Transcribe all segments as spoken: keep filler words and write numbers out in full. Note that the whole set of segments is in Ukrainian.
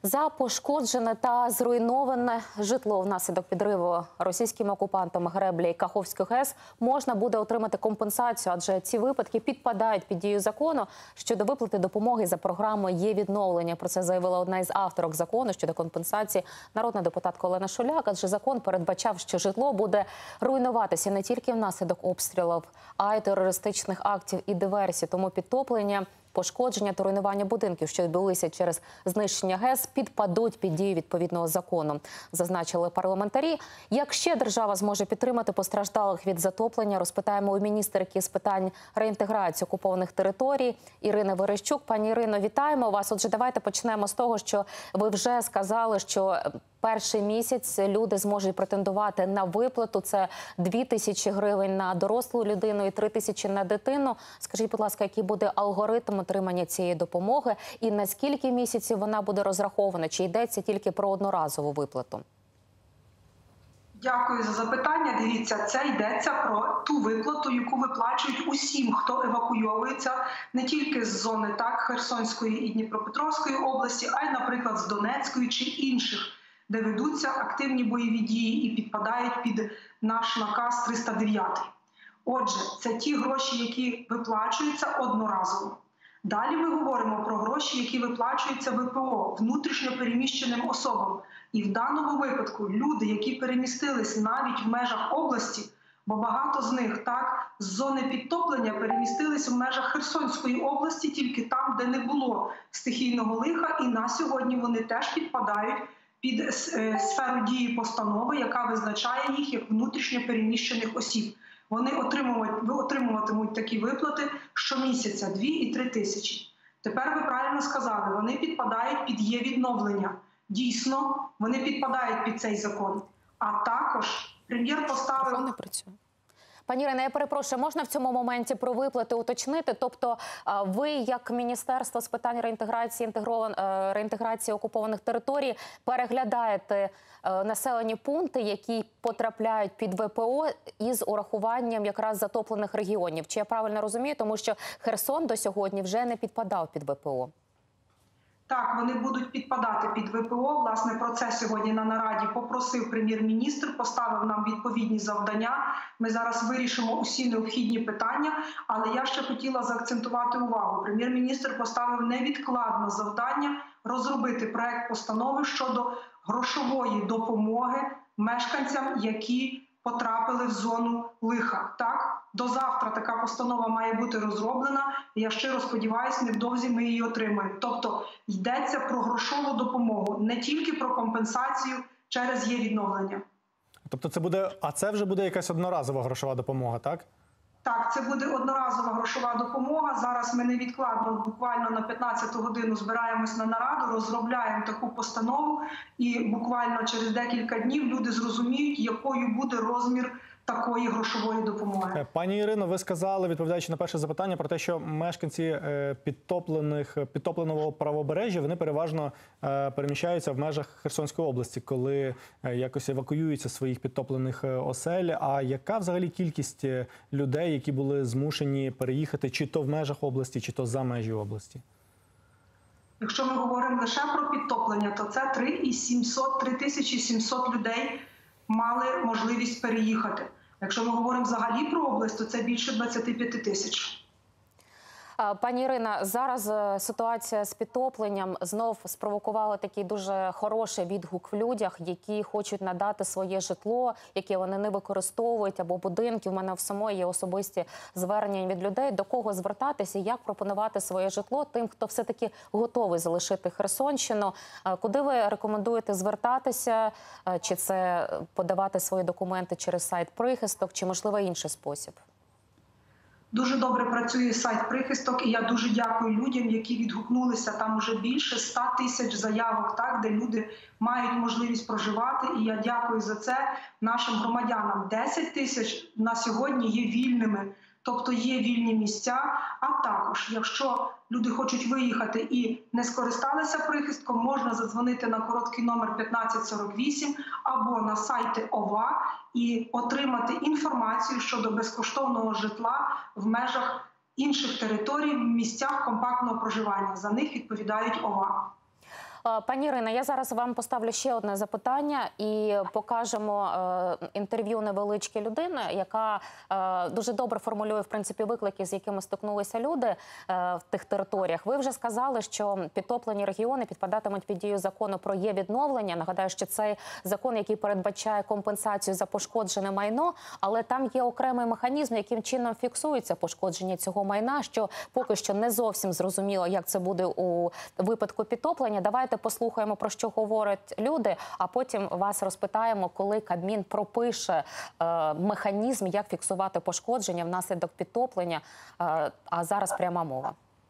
За пошкоджене та зруйноване житло внаслідок підриву російськими окупантами греблі Каховської ГЕС можна буде отримати компенсацію, адже ці випадки підпадають під дію закону щодо виплати допомоги за програмою «Є відновлення». Про це заявила одна із авторок закону щодо компенсації народна депутатка Олена Шуляк, адже закон передбачав, що житло буде руйнуватися не тільки внаслідок обстрілів, а й терористичних актів і диверсій. Тому підтоплення, пошкодження та руйнування будинків, що відбулися через знищення ГЕС, підпадуть під дію відповідного закону, зазначили парламентарі. Як ще держава зможе підтримати постраждалих від затоплення, розпитаємо у міністерки з питань реінтеграції окупованих територій Ірини Верещук. Пані Ірино, вітаємо вас. Отже, давайте почнемо з того, що ви вже сказали, що перший місяць люди зможуть претендувати на виплату. Це дві тисячі гривень на дорослу людину і три тисячі на дитину. Скажіть, будь ласка, який буде алгоритм отримання цієї допомоги і на скільки місяців вона буде розрахована? Чи йдеться тільки про одноразову виплату? Дякую за запитання. Дивіться, це йдеться про ту виплату, яку виплачують усім, хто евакуйовується не тільки з зони так Херсонської і Дніпропетровської області, а й, наприклад, з Донецької чи інших, де ведуться активні бойові дії і підпадають під наш наказ триста дев'ятий. Отже, це ті гроші, які виплачуються одноразово. Далі ми говоримо про гроші, які виплачуються ВПО, внутрішньо переміщеним особам. І в даному випадку люди, які перемістились навіть в межах області, бо багато з них так з зони підтоплення перемістились в межах Херсонської області, тільки там, де не було стихійного лиха, і на сьогодні вони теж підпадають під сферу дії постанови, яка визначає їх як внутрішньо переміщених осіб. Вони отримуватимуть такі виплати щомісяця – дві і три тисячі. Тепер ви правильно сказали, вони підпадають під «Є відновлення». Дійсно, вони підпадають під цей закон. А також прем'єр поставив... Пані Ірино, я перепрошую, можна в цьому моменті про виплати уточнити? Тобто ви, як Міністерство з питань реінтеграції, реінтеграції окупованих територій, переглядаєте населені пункти, які потрапляють під ВПО із урахуванням якраз затоплених регіонів. Чи я правильно розумію? Тому що Херсон до сьогодні вже не підпадав під ВПО. Так, вони будуть підпадати під ВПО. Власне, про це сьогодні на нараді попросив прем'єр-міністр, поставив нам відповідні завдання. Ми зараз вирішимо усі необхідні питання, але я ще хотіла заакцентувати увагу. Прем'єр-міністр поставив невідкладне завдання розробити проект постанови щодо грошової допомоги мешканцям, які потрапили в зону лиха. Так, до завтра така постанова має бути розроблена. І я щиро сподіваюся, невдовзі ми її отримаємо. Тобто йдеться про грошову допомогу, не тільки про компенсацію через «Є відновлення». Тобто це буде, а це вже буде якась одноразова грошова допомога, так? Так, це буде одноразова грошова допомога. Зараз ми невідкладно, буквально на п'ятнадцяту годину збираємось на нараду, розробляємо таку постанову і буквально через декілька днів люди зрозуміють, якою буде розмір такої грошової допомоги. Пані Ірино, ви сказали, відповідаючи на перше запитання, про те, що мешканці підтоплених, підтопленого правобережжя, вони переважно переміщаються в межах Херсонської області, коли якось евакуюються своїх підтоплених осель. А яка взагалі кількість людей, які були змушені переїхати чи то в межах області, чи то за межі області? Якщо ми говоримо лише про підтоплення, то це три тисячі сімсот людей мали можливість переїхати. Якщо ми говоримо взагалі про область, то це більше двадцяти п'яти тисяч. Пані Ірина, зараз ситуація з підтопленням знов спровокувала такий дуже хороший відгук в людях, які хочуть надати своє житло, яке вони не використовують, або будинки. У мене в самої є особисті звернення від людей, до кого звертатися, як пропонувати своє житло тим, хто все-таки готовий залишити Херсонщину. Куди ви рекомендуєте звертатися? Чи це подавати свої документи через сайт «Прихисток», чи, можливо, інший спосіб? Дуже добре працює сайт «Прихисток», і я дуже дякую людям, які відгукнулися. Там вже більше ста тисяч заявок, так, де люди мають можливість проживати. І я дякую за це нашим громадянам. десять тисяч на сьогодні є вільними, тобто є вільні місця. А також, якщо люди хочуть виїхати і не скористалися прихистком, можна задзвонити на короткий номер п'ятнадцять сорок вісім або на сайти ОВА і отримати інформацію щодо безкоштовного житла в межах інших територій, в місцях компактного проживання. За них відповідають ОВА. Е, Пані Ірино, я зараз вам поставлю ще одне запитання і покажемо е, інтерв'ю невеличке людини, яка е, дуже добре формулює, в принципі, виклики, з якими стикнулися люди е, в тих територіях. Ви вже сказали, що підтоплені регіони підпадатимуть під дію закону про є-відновлення. Нагадаю, що цей закон, який передбачає компенсацію за пошкоджене майно, але там є окремий механізм, яким чином фіксується пошкодження цього майна, що поки що не зовсім зрозуміло, як це буде у випадку підтоплення. Давайте послухаємо, про що говорять люди, а потім вас розпитаємо, коли Кабмін пропише е, механізм, як фіксувати пошкодження внаслідок підтоплення. Е, а зараз пряма мова.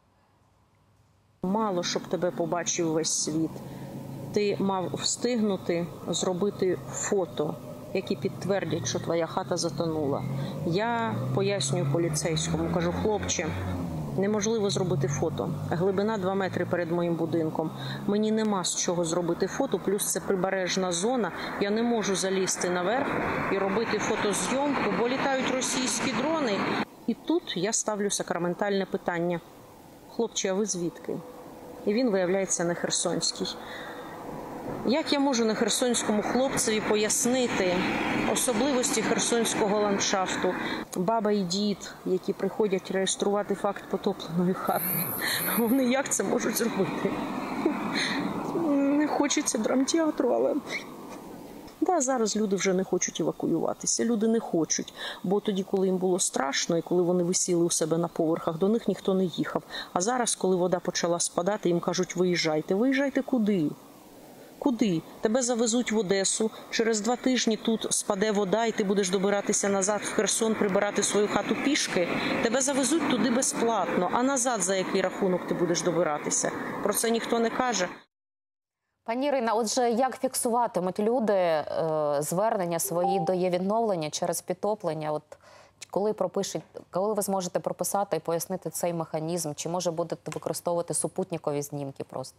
Мало щоб тебе побачив весь світ. Ти мав встигнути зробити фото, які підтвердять, що твоя хата затонула. Я пояснюю поліцейському, кажу: хлопче, неможливо зробити фото. Глибина два метри перед моїм будинком. Мені нема з чого зробити фото, плюс це прибережна зона. Я не можу залізти наверх і робити фотозйомку, бо літають російські дрони. І тут я ставлю сакраментальне питання: хлопче, а ви звідки? І він, виявляється, не херсонський. Як я можу не херсонському хлопцеві пояснити особливості херсонського ландшафту? Баба і дід, які приходять реєструвати факт потопленої хати, вони як це можуть зробити? Не хочеться драмтеатру, але... Да, зараз люди вже не хочуть евакуюватися. Люди не хочуть, бо тоді, коли їм було страшно і коли вони висіли у себе на поверхах, до них ніхто не їхав. А зараз, коли вода почала спадати, їм кажуть: виїжджайте. Виїжджайте куди? Куди? Тебе завезуть в Одесу, через два тижні тут спаде вода і ти будеш добиратися назад в Херсон, прибирати свою хату пішки. Тебе завезуть туди безплатно, а назад за який рахунок ти будеш добиратися? Про це ніхто не каже. Пані Ірина, отже, як фіксуватимуть люди е, звернення свої до є-відновлення через підтоплення? От коли пропишуть, коли ви зможете прописати і пояснити цей механізм? Чи може будете використовувати супутникові знімки просто?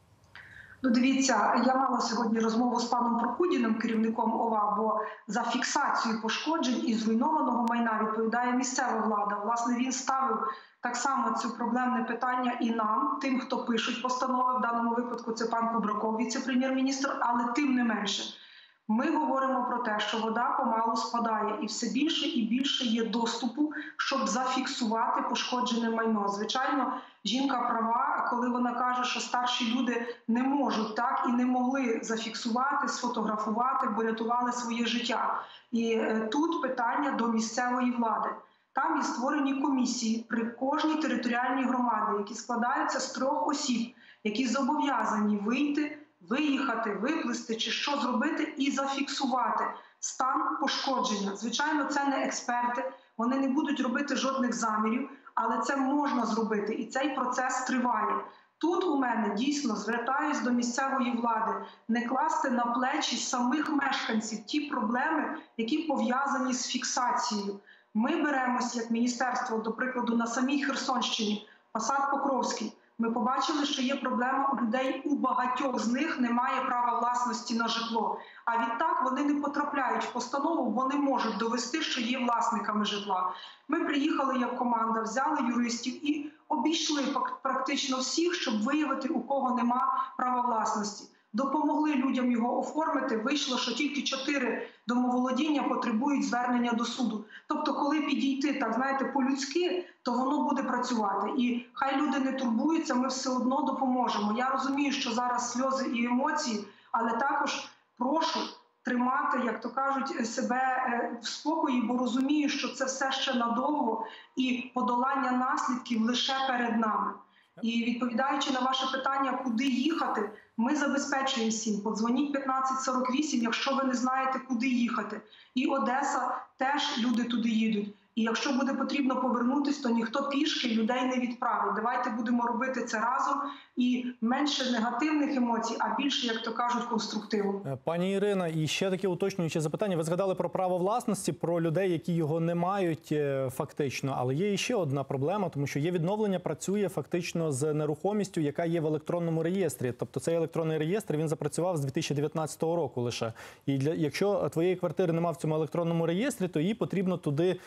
Ну, дивіться, я мала сьогодні розмову з паном Прокудіним, керівником ОВА, бо за фіксацію пошкоджень і зруйнованого майна відповідає місцева влада. Власне, він ставив так само це проблемне питання і нам, тим, хто пишуть постанови, в даному випадку це пан Кубраков, віце-прем'єр-міністр, але тим не менше. Ми говоримо про те, що вода помалу спадає і все більше і більше є доступу, щоб зафіксувати пошкоджене майно. Звичайно, жінка права, коли вона каже, що старші люди не можуть так і не могли зафіксувати, сфотографувати, бо рятували своє життя. І е, тут питання до місцевої влади. Там є створені комісії при кожній територіальній громаді, які складаються з трьох осіб, які зобов'язані вийти, виїхати, виплисти чи що зробити і зафіксувати стан пошкодження. Звичайно, це не експерти, вони не будуть робити жодних замірів, але це можна зробити і цей процес триває. Тут у мене дійсно звертаюсь до місцевої влади не класти на плечі самих мешканців ті проблеми, які пов'язані з фіксацією. Ми беремось, як міністерство, до прикладу, на самій Херсонщині, Посад Покровський. Ми побачили, що є проблема у людей, у багатьох з них немає права власності на житло. А відтак вони не потрапляють в постанову, бо не можуть довести, що є власниками житла. Ми приїхали як команда, взяли юристів і обійшли практично всіх, щоб виявити, у кого нема права власності. Допомогли людям його оформити, вийшло, що тільки чотири домоволодіння потребують звернення до суду. Тобто, коли підійти, так знаєте, по-людськи, то воно буде працювати. І хай люди не турбуються, ми все одно допоможемо. Я розумію, що зараз сльози і емоції, але також прошу тримати, як то кажуть, себе в спокої, бо розумію, що це все ще надовго і подолання наслідків лише перед нами. І відповідаючи на ваше питання, куди їхати, ми забезпечуємо всім. Подзвоніть п'ятнадцять сорок вісім, якщо ви не знаєте, куди їхати. І Одеса теж люди туди їдуть. І якщо буде потрібно повернутися, то ніхто пішки людей не відправить. Давайте будемо робити це разом і менше негативних емоцій, а більше, як то кажуть, конструктиву. Пані Ірина, і ще таке уточнююче запитання. Ви згадали про право власності, про людей, які його не мають фактично. Але є ще одна проблема, тому що є-відновлення працює фактично з нерухомістю, яка є в електронному реєстрі. Тобто цей електронний реєстр, він запрацював з дві тисячі дев'ятнадцятого року лише. І для, якщо твоєї квартири немає в цьому електронному реєстрі, то її потрібно туди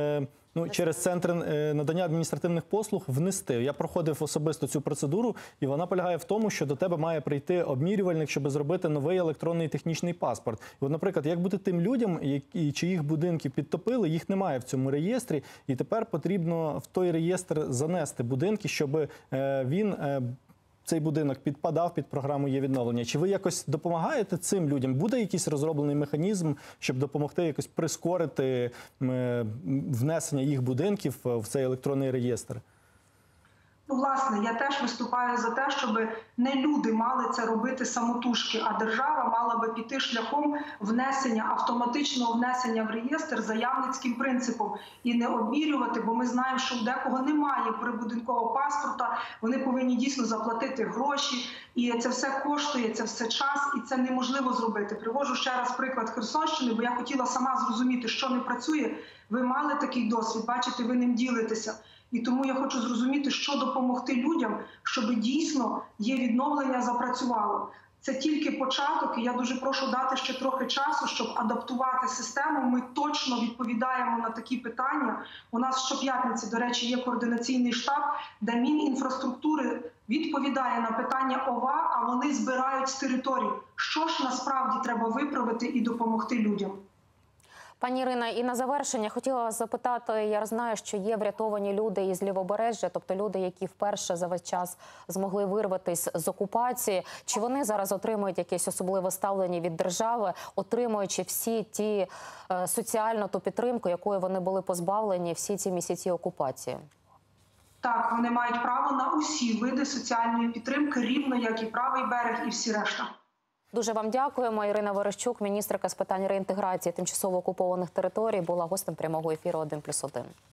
е, ну, через центр е, надання адміністративних послуг внести. Я проходив особисто цю процедуру, і вона полягає в тому, що до тебе має прийти обмірювальник, щоб зробити новий електронний технічний паспорт. І от, наприклад, як бути тим людям, які, чиїх будинки підтопили, їх немає в цьому реєстрі, і тепер потрібно в той реєстр занести будинки, щоб е, він... Е, цей будинок підпадав під програму «Є відновлення». Чи ви якось допомагаєте цим людям? Буде якийсь розроблений механізм, щоб допомогти якось прискорити е, внесення їх будинків в цей електронний реєстр? Ну, власне, я теж виступаю за те, щоб не люди мали це робити самотужки, а держава мала би піти шляхом внесення, автоматичного внесення в реєстр заявницьким принципом і не обмірювати, бо ми знаємо, що у декого немає прибудинкового паспорта, вони повинні дійсно заплатити гроші, і це все коштує, це все час, і це неможливо зробити. Привожу ще раз приклад Херсонщини, бо я хотіла сама зрозуміти, що не працює. Ви мали такий досвід, бачите, ви ним ділитеся. І тому я хочу зрозуміти, що допомогти людям, щоб дійсно є відновлення запрацювало. Це тільки початок, і я дуже прошу дати ще трохи часу, щоб адаптувати систему. Ми точно відповідаємо на такі питання. У нас щоп'ятниці, до речі, є координаційний штаб, де Мінінфраструктури відповідає на питання ОВА, а вони збирають з територій. Що ж насправді треба виправити і допомогти людям? Пані Ірина, і на завершення хотіла вас запитати, я знаю, що є врятовані люди із Лівобережжя, тобто люди, які вперше за весь час змогли вирватися з окупації. Чи вони зараз отримують якесь особливе ставлення від держави, отримуючи всі ті е, соціальну ту підтримку, якої вони були позбавлені всі ці місяці окупації? Так, вони мають право на усі види соціальної підтримки, рівно як і правий берег, і всі решта. Дуже вам дякуємо. Ірина Верещук, міністерка з питань реінтеграції тимчасово окупованих територій, була гостем прямого ефіру один плюс один.